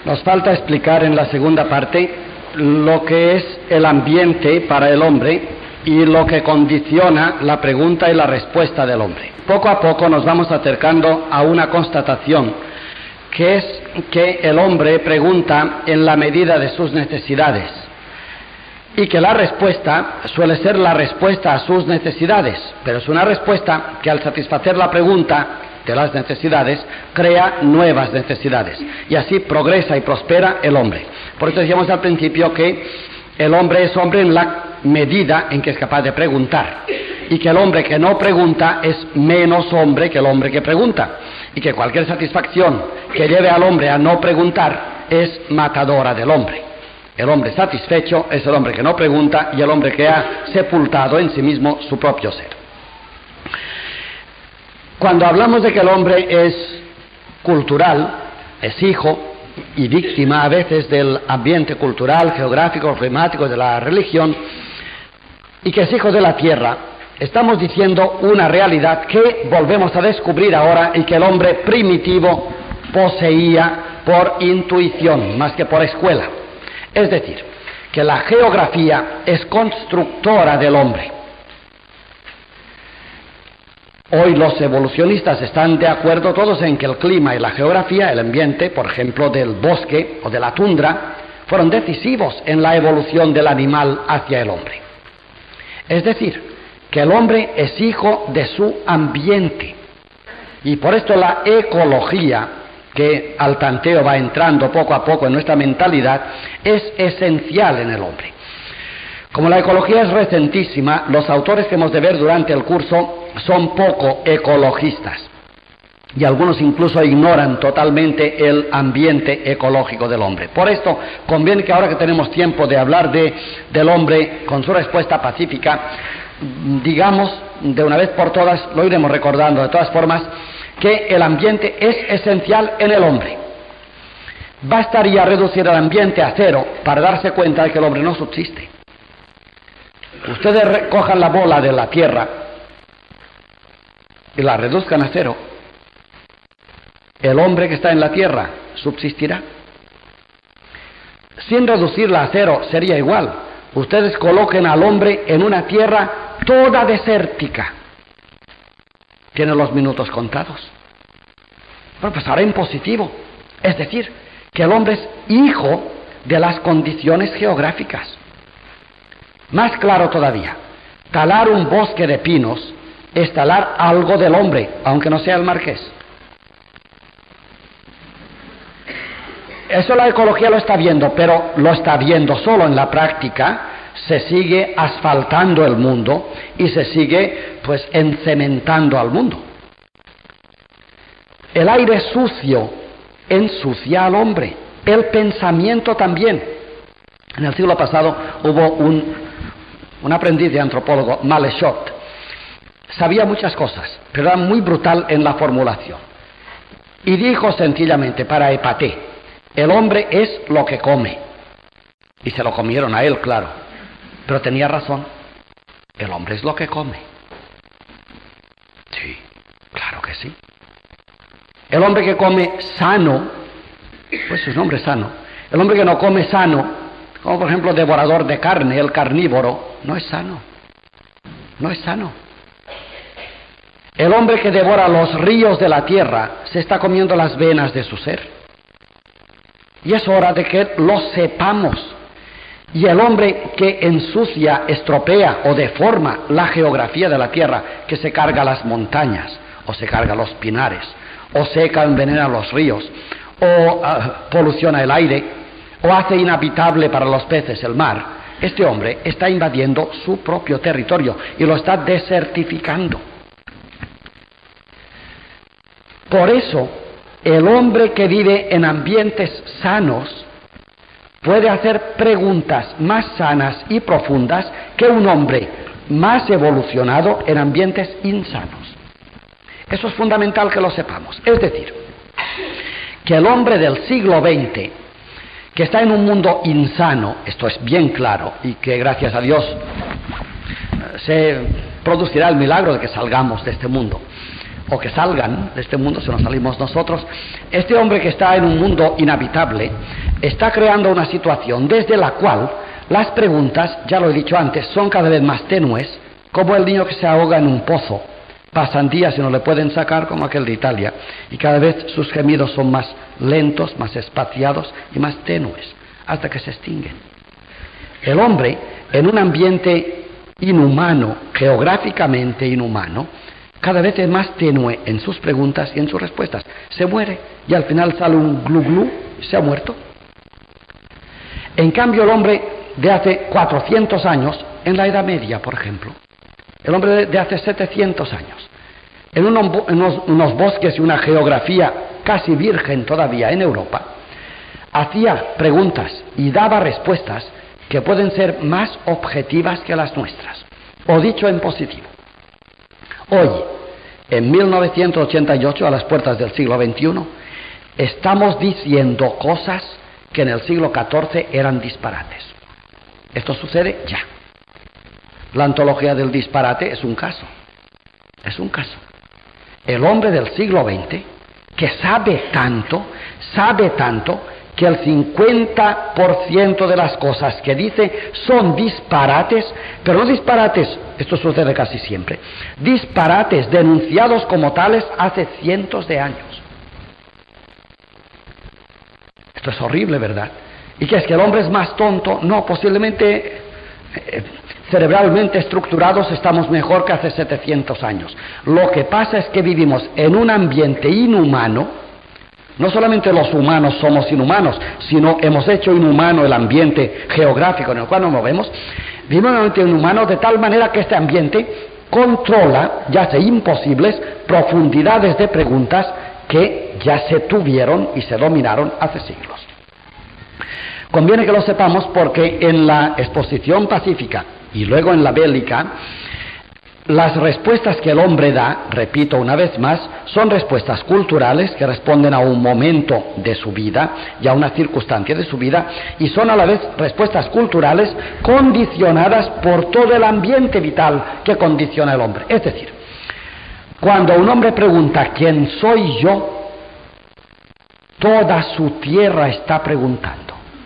Nos falta explicar en la segunda parte lo que es el ambiente para el hombre y lo que condiciona la pregunta y la respuesta del hombre. Poco a poco nos vamos acercando a una constatación, que es que el hombre pregunta en la medida de sus necesidades y que la respuesta suele ser la respuesta a sus necesidades, pero es una respuesta que al satisfacer la pregunta de las necesidades crea nuevas necesidades y así progresa y prospera el hombre. Por eso decíamos al principio que el hombre es hombre en la medida en que es capaz de preguntar, y que el hombre que no pregunta es menos hombre que el hombre que pregunta, y que cualquier satisfacción que lleve al hombre a no preguntar es matadora del hombre. El hombre satisfecho es el hombre que no pregunta y el hombre que ha sepultado en sí mismo su propio ser. Cuando hablamos de que el hombre es cultural, es hijo y víctima a veces del ambiente cultural, geográfico, climático, de la religión, y que es hijo de la tierra, estamos diciendo una realidad que volvemos a descubrir ahora y que el hombre primitivo poseía por intuición más que por escuela. Es decir, que la geografía es constructora del hombre. Hoy los evolucionistas están de acuerdo todos en que el clima y la geografía, el ambiente, por ejemplo, del bosque o de la tundra, fueron decisivos en la evolución del animal hacia el hombre. Es decir, que el hombre es hijo de su ambiente. Y por esto la ecología, que al tanteo va entrando poco a poco en nuestra mentalidad, es esencial en el hombre. Como la ecología es recentísima, los autores que hemos de ver durante el curso son poco ecologistas. Y algunos incluso ignoran totalmente el ambiente ecológico del hombre. Por esto conviene que ahora que tenemos tiempo de hablar del hombre con su respuesta pacífica, digamos de una vez por todas, lo iremos recordando de todas formas, que el ambiente es esencial en el hombre. Bastaría reducir el ambiente a cero para darse cuenta de que el hombre no subsiste. Ustedes recojan la bola de la tierra y la reduzcan a cero. El hombre que está en la tierra subsistirá. Sin reducirla a cero sería igual. Ustedes coloquen al hombre en una tierra toda desértica. Tiene los minutos contados. Bueno, pues ahora en positivo. Es decir, que el hombre es hijo de las condiciones geográficas. Más claro todavía, talar un bosque de pinos es talar algo del hombre, aunque no sea el marqués. Eso la ecología lo está viendo, pero lo está viendo solo en la práctica. Se sigue asfaltando el mundo y se sigue pues encementando al mundo. El aire sucio ensucia al hombre, el pensamiento también. En el siglo pasado hubo un aprendiz de antropólogo, Maleshot. Sabía muchas cosas, pero era muy brutal en la formulación. Y dijo sencillamente para Epaté: el hombre es lo que come. Y se lo comieron a él, claro. Pero tenía razón. El hombre es lo que come. Sí, claro que sí. El hombre que come sano, pues su nombre es sano. El hombre que no come sano, como por ejemplo devorador de carne, el carnívoro, no es sano. No es sano. El hombre que devora los ríos de la tierra se está comiendo las venas de su ser. Y es hora de que lo sepamos. Y el hombre que ensucia, estropea o deforma la geografía de la tierra, que se carga las montañas, o se carga los pinares, o seca o envenena los ríos, o poluciona el aire, o hace inhabitable para los peces el mar, este hombre está invadiendo su propio territorio y lo está desertificando. Por eso, el hombre que vive en ambientes sanos puede hacer preguntas más sanas y profundas que un hombre más evolucionado en ambientes insanos. Eso es fundamental que lo sepamos. Es decir, que el hombre del siglo XX, que está en un mundo insano, esto es bien claro, y que gracias a Dios se producirá el milagro de que salgamos de este mundo. o que salgan de este mundo si no salimos nosotros, este hombre que está en un mundo inhabitable está creando una situación desde la cual las preguntas, ya lo he dicho antes, son cada vez más tenues, como el niño que se ahoga en un pozo. Pasan días y no le pueden sacar, como aquel de Italia, y cada vez sus gemidos son más lentos, más espaciados y más tenues, hasta que se extinguen. El hombre, en un ambiente inhumano, geográficamente inhumano, cada vez es más tenue en sus preguntas y en sus respuestas. Se muere y al final sale un glu glu y se ha muerto. En cambio, el hombre de hace 400 años, en la Edad Media, por ejemplo, el hombre de hace 700 años, en unos bosques y una geografía casi virgen todavía en Europa, hacía preguntas y daba respuestas que pueden ser más objetivas que las nuestras, o dicho en positivo. Hoy, en 1988, a las puertas del siglo XXI, estamos diciendo cosas que en el siglo XIV eran disparates. Esto sucede ya. La antología del disparate es un caso. Es un caso. El hombre del siglo XX, que sabe tanto, que el 50% de las cosas que dice son disparates, pero no disparates, esto sucede casi siempre, disparates denunciados como tales hace cientos de años. Esto es horrible, ¿verdad? ¿Y qué es que el hombre es más tonto? No, posiblemente cerebralmente estructurados estamos mejor que hace 700 años. Lo que pasa es que vivimos en un ambiente inhumano. No solamente los humanos somos inhumanos, sino hemos hecho inhumano el ambiente geográfico en el cual nos movemos. Vivimos en un ambiente inhumano de tal manera que este ambiente controla, ya hace imposibles, profundidades de preguntas que ya se tuvieron y se dominaron hace siglos. Conviene que lo sepamos porque en la exposición pacífica y luego en la bélica, las respuestas que el hombre da, repito una vez más, son respuestas culturales que responden a un momento de su vida y a una circunstancia de su vida, y son a la vez respuestas culturales condicionadas por todo el ambiente vital que condiciona al hombre. Es decir, cuando un hombre pregunta ¿quién soy yo?, toda su tierra está preguntando.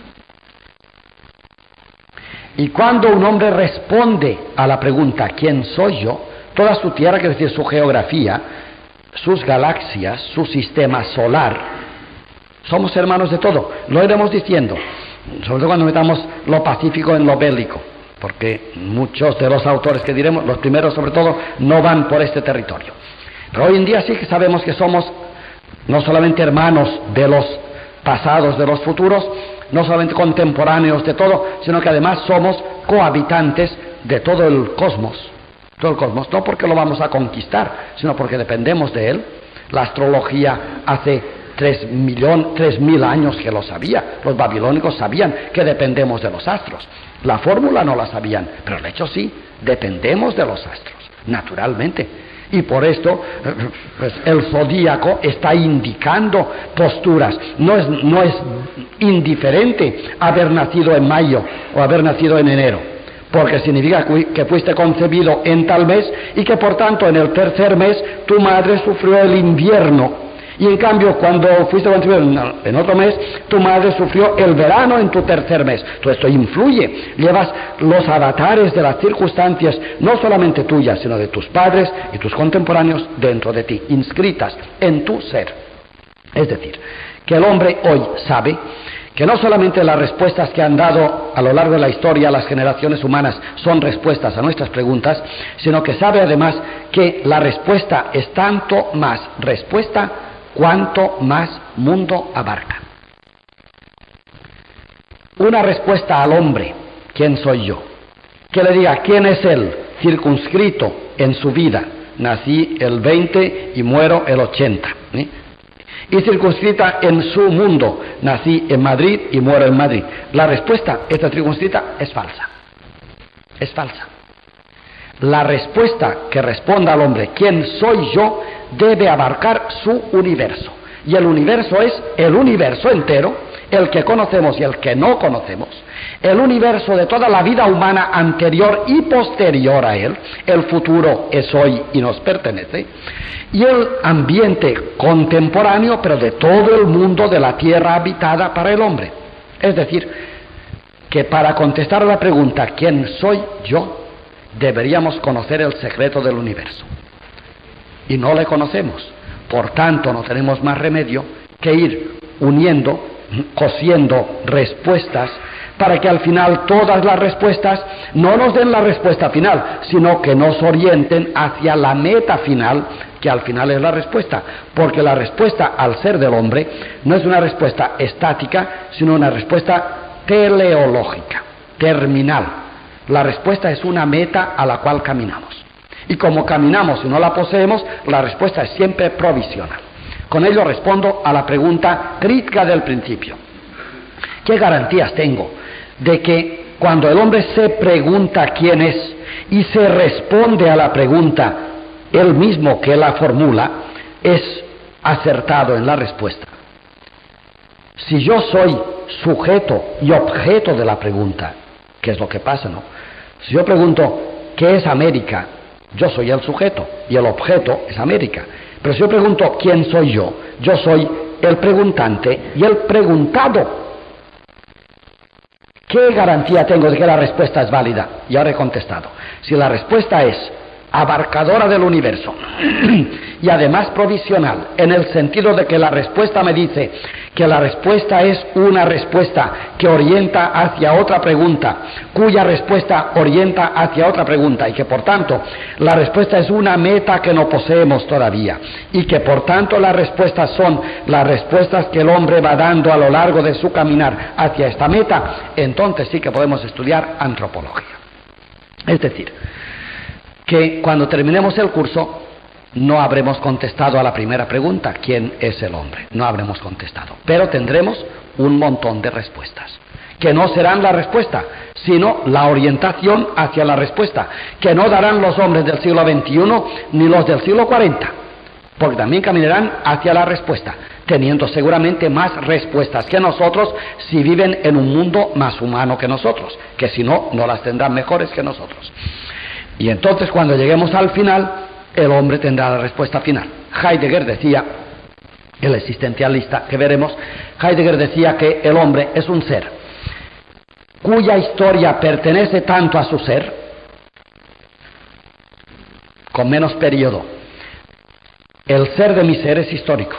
Y cuando un hombre responde a la pregunta ¿quién soy yo?, toda su tierra, quiere decir su geografía, sus galaxias, su sistema solar, somos hermanos de todo, lo iremos diciendo, sobre todo cuando metamos lo pacífico en lo bélico, porque muchos de los autores que diremos, los primeros sobre todo, no van por este territorio. Pero hoy en día sí que sabemos que somos no solamente hermanos de los pasados, de los futuros, no solamente contemporáneos de todo, sino que además somos cohabitantes de todo el cosmos. Todo el cosmos, no porque lo vamos a conquistar, sino porque dependemos de él. La astrología hace 3.000 años que lo sabía. Los babilónicos sabían que dependemos de los astros. La fórmula no la sabían, pero el hecho sí, dependemos de los astros, naturalmente. Y por esto pues, el zodíaco está indicando posturas. No es indiferente haber nacido en mayo o haber nacido en enero, porque significa que fuiste concebido en tal mes y que por tanto en el tercer mes tu madre sufrió el invierno. Y en cambio, cuando fuiste concebido en otro mes, tu madre sufrió el verano en tu tercer mes. Todo esto influye. Llevas los avatares de las circunstancias, no solamente tuyas, sino de tus padres y tus contemporáneos dentro de ti, inscritas en tu ser. Es decir, que el hombre hoy sabe que no solamente las respuestas que han dado a lo largo de la historia las generaciones humanas son respuestas a nuestras preguntas, sino que sabe además que la respuesta es tanto más respuesta cuanto más mundo abarca. Una respuesta al hombre, ¿quién soy yo?, que le diga quién es él, circunscrito en su vida, nací el 20 y muero el 80, y circunscrita en su mundo, nací en Madrid y muero en Madrid. La respuesta, esta circunscrita, es falsa. Es falsa. La respuesta que responda al hombre, ¿quién soy yo?, debe abarcar su universo. Y el universo es el universo entero, el que conocemos y el que no conocemos, el universo de toda la vida humana anterior y posterior a él, el futuro es hoy y nos pertenece, y el ambiente contemporáneo, pero de todo el mundo de la tierra habitada para el hombre. Es decir, que para contestar a la pregunta ¿quién soy yo?, deberíamos conocer el secreto del universo. Y no le conocemos. Por tanto, no tenemos más remedio que ir uniendo, cosiendo respuestas, para que al final todas las respuestas no nos den la respuesta final, sino que nos orienten hacia la meta final, que al final es la respuesta. Porque la respuesta, al ser del hombre, no es una respuesta estática, sino una respuesta teleológica, terminal. La respuesta es una meta a la cual caminamos. Y como caminamos y no la poseemos, la respuesta es siempre provisional. Con ello respondo a la pregunta crítica del principio. ¿Qué garantías tengo de que cuando el hombre se pregunta quién es y se responde a la pregunta él mismo que la formula, es acertado en la respuesta? Si yo soy sujeto y objeto de la pregunta, ¿qué es lo que pasa, no? Si yo pregunto ¿qué es América?, yo soy el sujeto y el objeto es América. Pero si yo pregunto ¿quién soy yo?, yo soy el preguntante y el preguntado. ¿Qué garantía tengo de que la respuesta es válida? Y ahora he contestado. Si la respuesta es abarcadora del universo y además provisional, en el sentido de que la respuesta me dice que la respuesta es una respuesta que orienta hacia otra pregunta, cuya respuesta orienta hacia otra pregunta, y que por tanto la respuesta es una meta que no poseemos todavía, y que por tanto las respuestas son las respuestas que el hombre va dando a lo largo de su caminar hacia esta meta, entonces sí que podemos estudiar antropología. Es decir, que cuando terminemos el curso no habremos contestado a la primera pregunta, ¿quién es el hombre? No habremos contestado, pero tendremos un montón de respuestas, que no serán la respuesta, sino la orientación hacia la respuesta, que no darán los hombres del siglo XXI ni los del siglo 40, porque también caminarán hacia la respuesta, teniendo seguramente más respuestas que nosotros si viven en un mundo más humano que nosotros, que si no, no las tendrán mejores que nosotros. Y entonces cuando lleguemos al final, el hombre tendrá la respuesta final. Heidegger decía, el existencialista que veremos, Heidegger decía que el hombre es un ser cuya historia pertenece tanto a su ser, con menos periodo. El ser de mi ser es histórico.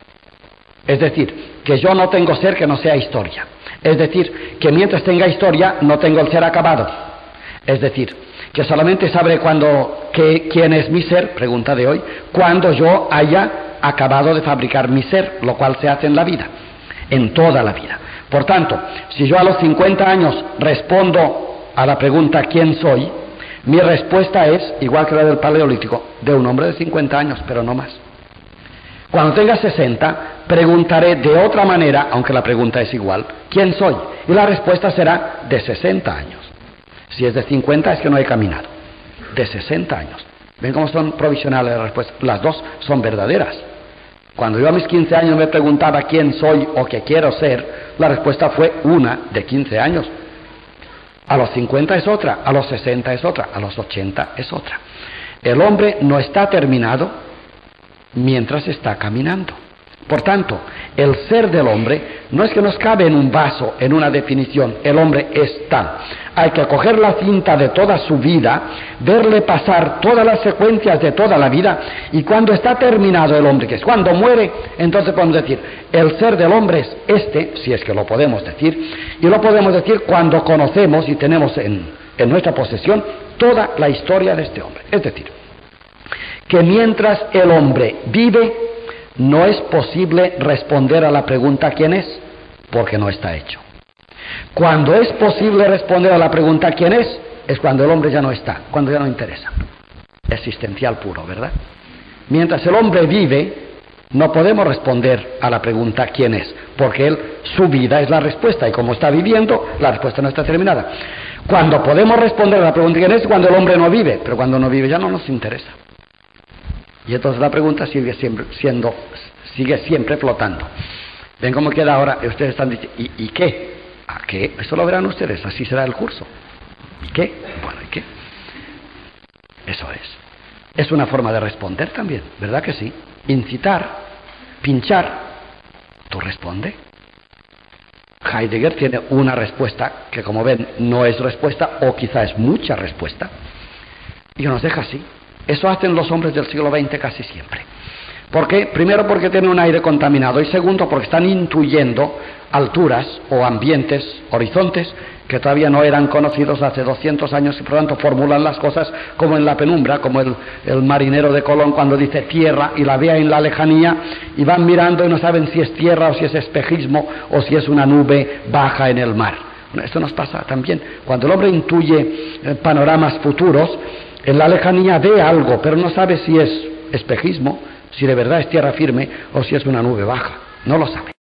Es decir, que yo no tengo ser que no sea historia. Es decir, que mientras tenga historia no tengo el ser acabado. Es decir, que solamente sabré quién es mi ser, pregunta de hoy, cuando yo haya acabado de fabricar mi ser, lo cual se hace en la vida, en toda la vida. Por tanto, si yo a los 50 años respondo a la pregunta ¿quién soy?, mi respuesta es, igual que la del Paleolítico, de un hombre de 50 años, pero no más. Cuando tenga 60, preguntaré de otra manera, aunque la pregunta es igual, ¿quién soy? Y la respuesta será de 60 años. Si es de 50 es que no he caminado. De 60 años. ¿Ven cómo son provisionales las respuestas? Las dos son verdaderas. Cuando yo a mis 15 años me preguntaba quién soy o qué quiero ser, la respuesta fue una de 15 años. A los 50 es otra, a los 60 es otra, a los 80 es otra. El hombre no está terminado mientras está caminando. Por tanto, el ser del hombre no es que nos cabe en un vaso, en una definición. El hombre es tal. Hay que coger la cinta de toda su vida, verle pasar todas las secuencias de toda la vida, y cuando está terminado el hombre, que es cuando muere, entonces podemos decir, el ser del hombre es este, si es que lo podemos decir, y lo podemos decir cuando conocemos y tenemos en nuestra posesión toda la historia de este hombre. Es decir, que mientras el hombre vive, no es posible responder a la pregunta ¿quién es?, porque no está hecho. Cuando es posible responder a la pregunta ¿quién es?, es cuando el hombre ya no está, cuando ya no interesa. Existencial puro, ¿verdad? Mientras el hombre vive, no podemos responder a la pregunta ¿quién es?, porque su vida es la respuesta, y como está viviendo, la respuesta no está terminada. Cuando podemos responder a la pregunta ¿quién es?, cuando el hombre no vive, pero cuando no vive ya no nos interesa. Y entonces la pregunta sigue siempre flotando. Ven cómo queda ahora, ustedes están diciendo, ¿y qué? ¿A qué? Eso lo verán ustedes, así será el curso. ¿Y qué? Bueno, ¿y qué? Eso es. Es una forma de responder también, ¿verdad que sí? Incitar, pinchar, tú responde. Heidegger tiene una respuesta que, como ven, no es respuesta, o quizá es mucha respuesta, y nos deja así. Eso hacen los hombres del siglo XX casi siempre. ¿Por qué? Primero, porque tienen un aire contaminado, y segundo, porque están intuyendo alturas o ambientes, horizontes, que todavía no eran conocidos hace 200 años, y por lo tanto formulan las cosas como en la penumbra, como el marinero de Colón cuando dice tierra y la ve en la lejanía, y van mirando y no saben si es tierra o si es espejismo o si es una nube baja en el mar. Bueno, esto nos pasa también. Cuando el hombre intuye panoramas futuros, en la lejanía ve algo, pero no sabe si es espejismo, si de verdad es tierra firme o si es una nube baja. No lo sabe.